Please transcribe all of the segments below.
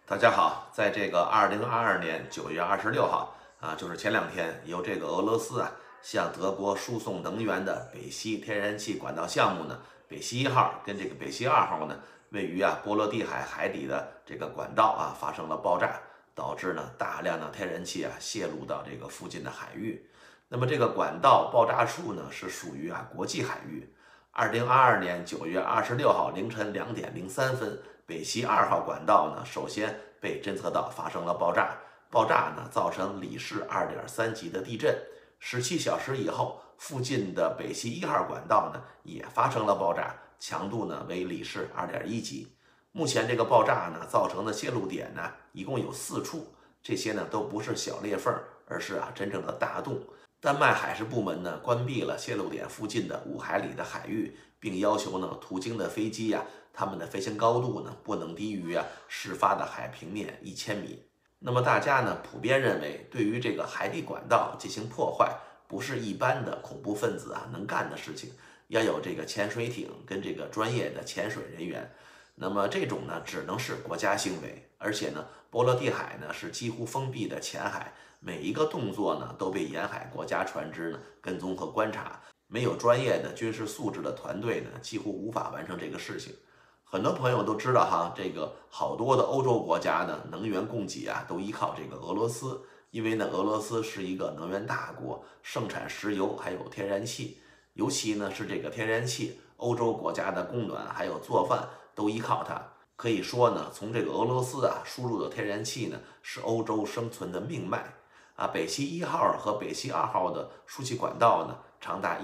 大家好，在这个2022年9月26号就是前2天，由这个俄罗斯向德国输送能源的北溪天然气管道项目呢，北溪1号跟这个北溪2号呢，位于波罗的海海底的这个管道发生了爆炸，导致呢大量的天然气泄露到这个附近的海域。那么这个管道爆炸处呢是属于国际海域。2022年9月26号凌晨2点03分，北溪2号管道呢首先被侦测到发生了爆炸，爆炸呢造成里氏2.3级的地震。17小时以后，附近的北溪1号管道呢也发生了爆炸，强度呢为里氏2.1级。目前这个爆炸呢造成的泄露点呢一共有4处，这些呢都不是小裂缝，而是真正的大洞。丹麦海事部门呢关闭了泄露点附近的5海里的海域，并要求呢途经的飞机它们的飞行高度呢不能低于事发的海平面1000米。那么大家呢普遍认为，对于这个海底管道进行破坏，不是一般的恐怖分子能干的事情，要有这个潜水艇跟这个专业的潜水人员。那么这种呢只能是国家行为，而且呢波罗的海呢是几乎封闭的浅海，每一个动作呢都被沿海国家船只呢跟踪和观察，没有专业的军事素质的团队呢几乎无法完成这个事情。很多朋友都知道这个好多的欧洲国家呢能源供给都依靠这个俄罗斯，因为呢俄罗斯是一个能源大国，盛产石油还有天然气，尤其呢是这个天然气，欧洲国家的供暖还有做饭都依靠它。可以说呢，从这个俄罗斯输入的天然气呢，是欧洲生存的命脉北溪1号和北溪2号的输气管道呢，长达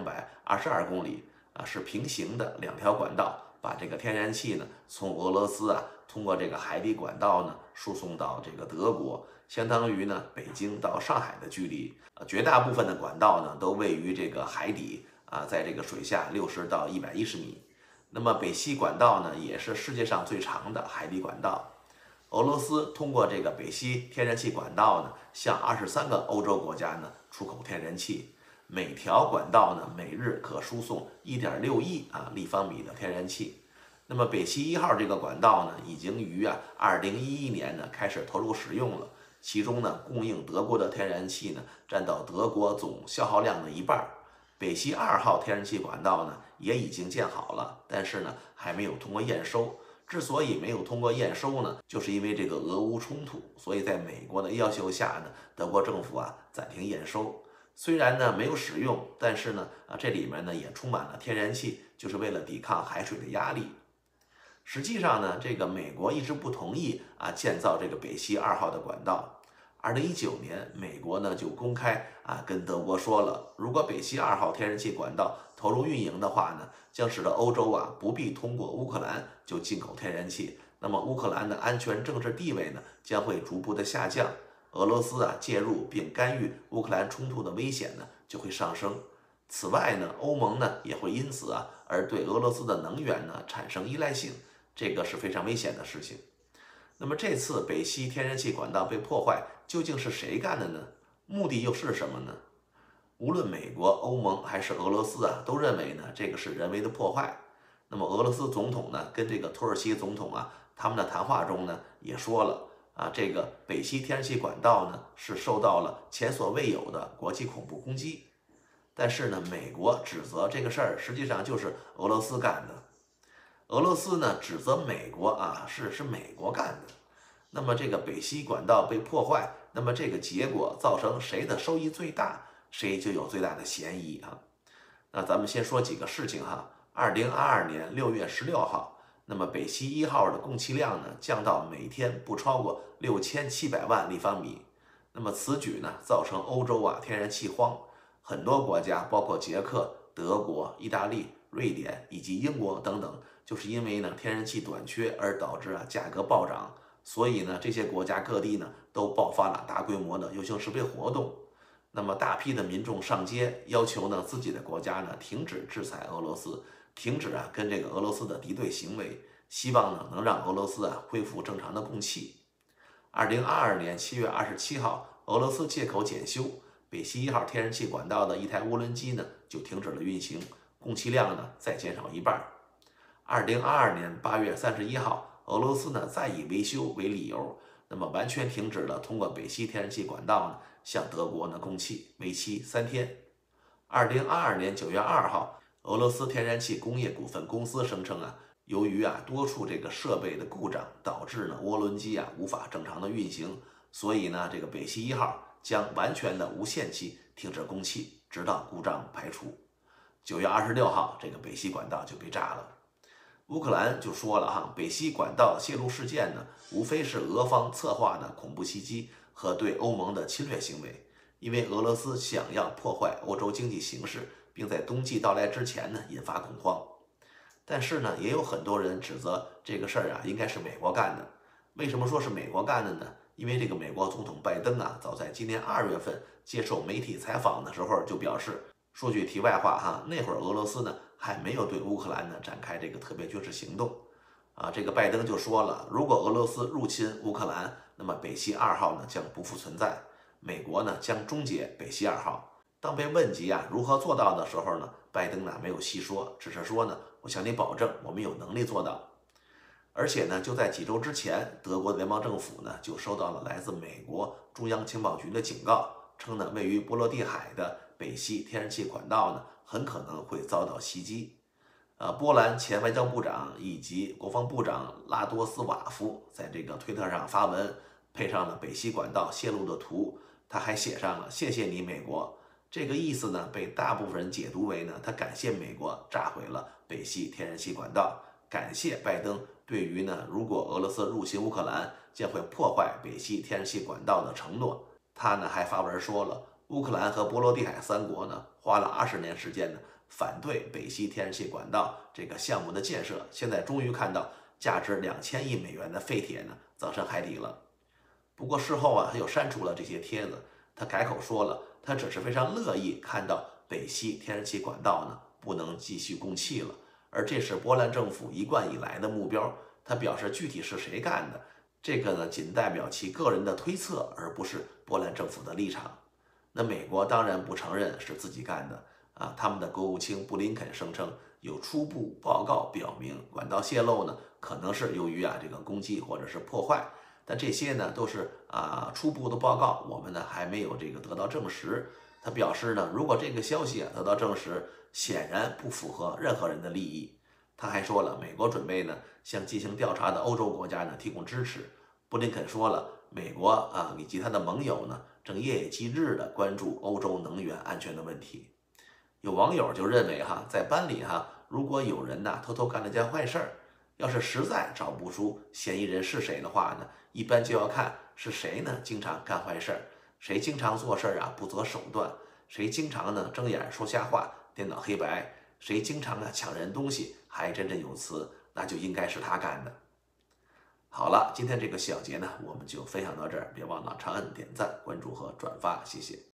1222公里是平行的2条管道，把这个天然气呢从俄罗斯通过这个海底管道呢输送到这个德国，相当于呢北京到上海的距离。绝大部分的管道呢都位于这个海底在这个水下60到110米。那么北溪管道呢也是世界上最长的海底管道。俄罗斯通过这个北溪天然气管道呢，向23个欧洲国家呢出口天然气，每条管道呢每日可输送1.6亿立方米的天然气。那么北溪1号这个管道呢，已经于2011年呢开始投入使用了，其中呢供应德国的天然气呢占到德国总消耗量的1半。北溪2号天然气管道呢也已经建好了，但是呢还没有通过验收。之所以没有通过验收呢，就是因为这个俄乌冲突，所以在美国的要求下呢，德国政府暂停验收。虽然呢没有使用，但是呢这里面呢也充满了天然气，就是为了抵抗海水的压力。实际上呢，这个美国一直不同意建造这个北溪2号的管道。2019年，美国呢就公开跟德国说了，如果北溪2号天然气管道投入运营的话呢，将使得欧洲不必通过乌克兰就进口天然气，那么乌克兰的安全政治地位呢将会逐步的下降，俄罗斯介入并干预乌克兰冲突的危险呢就会上升。此外呢，欧盟呢也会因此而对俄罗斯的能源呢产生依赖性，这个是非常危险的事情。那么这次北溪天然气管道被破坏，究竟是谁干的呢？目的又是什么呢？无论美国、欧盟还是俄罗斯都认为呢这个是人为的破坏。那么俄罗斯总统呢跟这个土耳其总统他们的谈话中呢也说了这个北溪天然气管道呢是受到了前所未有的国际恐怖攻击。但是呢，美国指责这个事儿实际上就是俄罗斯干的。俄罗斯呢指责美国是美国干的。那么这个北溪管道被破坏，那么这个结果造成谁的收益最大，谁就有最大的嫌疑那咱们先说几个事情2022年6月16号，那么北溪1号的供气量呢降到每天不超过6700万立方米。那么此举呢造成欧洲天然气荒，很多国家包括捷克、德国、意大利、瑞典以及英国等等，就是因为呢天然气短缺而导致价格暴涨，所以呢这些国家各地呢都爆发了大规模的游行示威活动。那么大批的民众上街要求呢自己的国家呢停止制裁俄罗斯，停止跟这个俄罗斯的敌对行为，希望呢能让俄罗斯恢复正常的供气。2022年7月27号，俄罗斯借口检修，北溪1号天然气管道的一台涡轮机呢就停止了运行，供气量呢再减少1半。2022年8月31号， 俄罗斯呢再以维修为理由，那么完全停止了通过北溪天然气管道呢向德国呢供气，为期3天。2022年9月2号，俄罗斯天然气工业股份公司声称由于多处这个设备的故障，导致呢涡轮机无法正常的运行，所以呢这个北溪1号将完全的无限期停止供气，直到故障排除。9月26号，这个北溪管道就被炸了。乌克兰就说了北溪管道泄露事件呢，无非是俄方策划的恐怖袭击和对欧盟的侵略行为，因为俄罗斯想要破坏欧洲经济形势，并在冬季到来之前呢引发恐慌。但是呢，也有很多人指责这个事儿应该是美国干的。为什么说是美国干的呢？因为这个美国总统拜登早在今年2月份接受媒体采访的时候就表示，说句题外话那会儿俄罗斯呢还没有对乌克兰呢展开这个特别军事行动这个拜登就说了，如果俄罗斯入侵乌克兰，那么北溪2号呢将不复存在，美国呢将终结北溪2号。当被问及如何做到的时候呢，拜登呢没有细说，只是说呢，我向你保证，我们有能力做到。而且呢，就在几周之前，德国联邦政府呢就收到了来自美国中央情报局的警告，称呢位于波罗的海的北溪天然气管道呢很可能会遭到袭击。波兰前外交部长以及国防部长拉多斯瓦夫在这个推特上发文，配上了北溪管道泄露的图，他还写上了谢谢你美国。这个意思呢被大部分人解读为呢他感谢美国炸毁了北溪天然气管道，感谢拜登对于呢如果俄罗斯入侵乌克兰将会破坏北溪天然气管道的承诺。他呢还发文说了，乌克兰和波罗的海3国呢花了20年时间呢反对北溪天然气管道这个项目的建设，现在终于看到价值2000亿美元的废铁呢葬身海底了。不过事后他又删除了这些帖子，他改口说了，他只是非常乐意看到北溪天然气管道呢不能继续供气了，而这是波兰政府一贯以来的目标。他表示具体是谁干的，这个呢仅代表其个人的推测，而不是波兰政府的立场。那美国当然不承认是自己干的他们的国务卿布林肯声称有初步报告表明管道泄漏呢可能是由于这个攻击或者是破坏，但这些呢都是初步的报告，我们呢还没有这个得到证实。他表示呢，如果这个消息得到证实，显然不符合任何人的利益。他还说了，美国准备呢向进行调查的欧洲国家呢提供支持。布林肯说了，美国以及他的盟友呢正夜以继日地关注欧洲能源安全的问题。有网友就认为在班里如果有人偷偷干了件坏事儿，要是实在找不出嫌疑人是谁的话呢，一般就要看是谁呢经常干坏事儿，谁经常做事儿不择手段，谁经常呢睁眼说瞎话，颠倒黑白，谁经常抢人东西还振振有词，那就应该是他干的。好了，今天这个小节呢我们就分享到这儿，别忘了长按点赞、关注和转发，谢谢。